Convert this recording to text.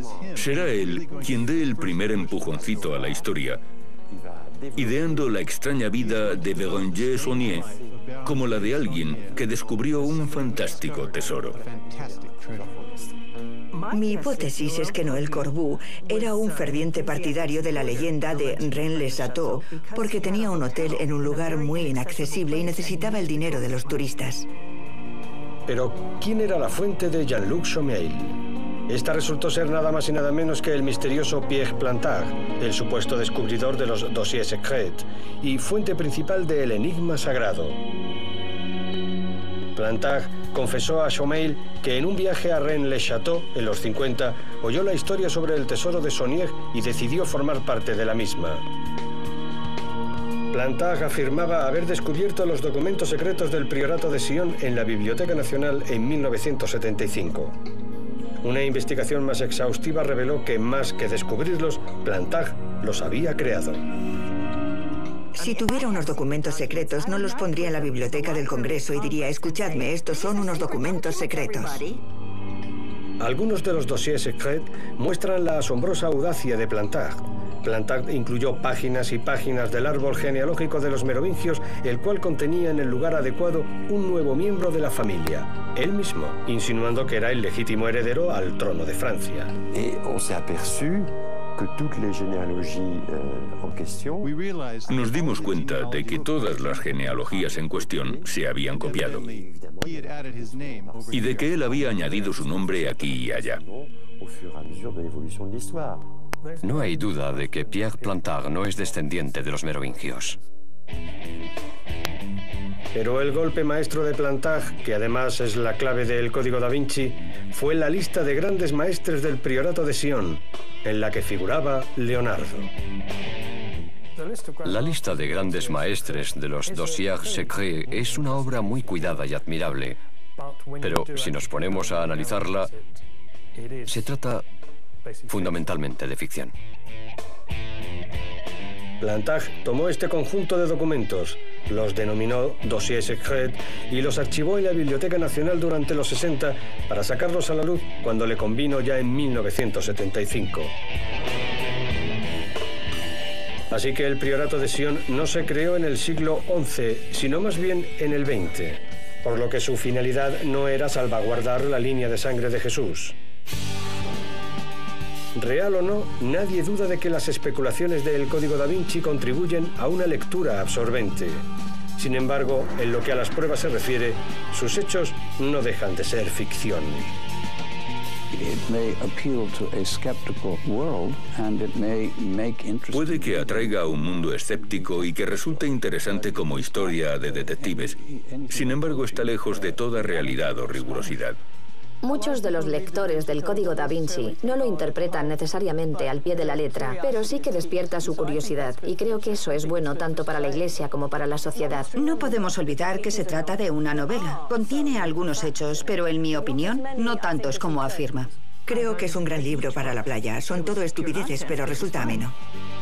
Será él quien dé el primer empujoncito a la historia, ideando la extraña vida de Béranger Saunier como la de alguien que descubrió un fantástico tesoro. Mi hipótesis es que Noël Corbu era un ferviente partidario de la leyenda de Rennes-le-Château porque tenía un hotel en un lugar muy inaccesible y necesitaba el dinero de los turistas. Pero, ¿quién era la fuente de Jean-Luc Chomeil? Esta resultó ser nada más y nada menos que el misterioso Pierre Plantard, el supuesto descubridor de los dossiers secrets y fuente principal del enigma sagrado. Plantard confesó a Chomeil que en un viaje a Rennes-le-Château, en los 50, oyó la historia sobre el tesoro de Saunier y decidió formar parte de la misma. Plantard afirmaba haber descubierto los documentos secretos del Priorato de Sion en la Biblioteca Nacional en 1975. Una investigación más exhaustiva reveló que, más que descubrirlos, Plantard los había creado. Si tuviera unos documentos secretos, no los pondría en la biblioteca del Congreso y diría, escuchadme, estos son unos documentos secretos. Algunos de los dossiers secrets muestran la asombrosa audacia de Plantard. Plantard incluyó páginas y páginas del árbol genealógico de los merovingios, el cual contenía en el lugar adecuado un nuevo miembro de la familia, él mismo, insinuando que era el legítimo heredero al trono de Francia. Nos dimos cuenta de que todas las genealogías en cuestión se habían copiado y de que él había añadido su nombre aquí y allá. No hay duda de que Pierre Plantard no es descendiente de los merovingios. Pero el golpe maestro de Plantard, que además es la clave del Código da Vinci, fue la lista de grandes maestres del Priorato de Sion, en la que figuraba Leonardo. La lista de grandes maestres de los dossiers secrets es una obra muy cuidada y admirable, pero si nos ponemos a analizarla, se trata fundamentalmente de ficción. Plantard tomó este conjunto de documentos, los denominó dossiers secrets y los archivó en la Biblioteca Nacional durante los 60 para sacarlos a la luz cuando le convino ya en 1975. Así que el Priorato de Sion no se creó en el siglo XI, sino más bien en el XX, por lo que su finalidad no era salvaguardar la línea de sangre de Jesús. Real o no, nadie duda de que las especulaciones del Código da Vinci contribuyen a una lectura absorbente. Sin embargo, en lo que a las pruebas se refiere, sus hechos no dejan de ser ficción. Puede que atraiga a un mundo escéptico y que resulte interesante como historia de detectives. Sin embargo, está lejos de toda realidad o rigurosidad. Muchos de los lectores del Código da Vinci no lo interpretan necesariamente al pie de la letra, pero sí que despierta su curiosidad, y creo que eso es bueno tanto para la Iglesia como para la sociedad. No podemos olvidar que se trata de una novela. Contiene algunos hechos, pero en mi opinión, no tantos como afirma. Creo que es un gran libro para la playa. Son todo estupideces, pero resulta ameno.